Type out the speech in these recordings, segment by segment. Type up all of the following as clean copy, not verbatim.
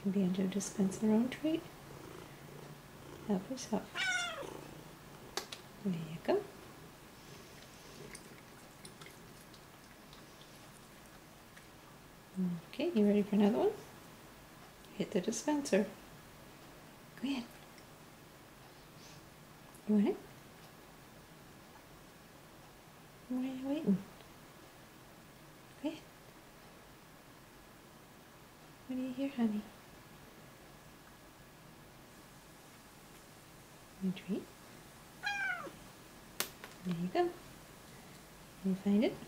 Banjo dispense her own treat. Help yourself. There you go. Okay, you ready for another one? Hit the dispenser. Go ahead. You want it? Why are you waiting? Go ahead. What do you hear, honey? Your treat? There you go. Can you find it?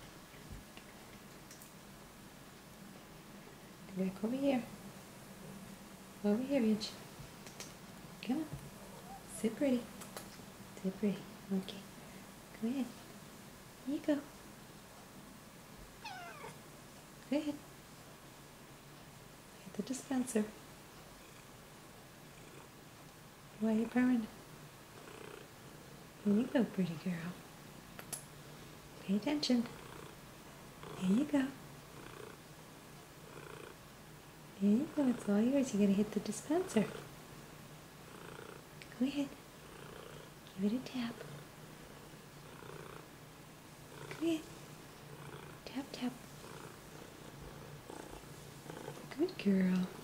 Go back over here. Over here, Rich. Come on. Sit pretty. Sit pretty. Okay. Go ahead. Here you go. Go ahead. Hit the dispenser. Why are you purring? Here you go, pretty girl. Pay attention. There you go. There you go. It's all yours. You gotta hit the dispenser. Go ahead. Give it a tap. Go ahead. Tap, tap. Good girl.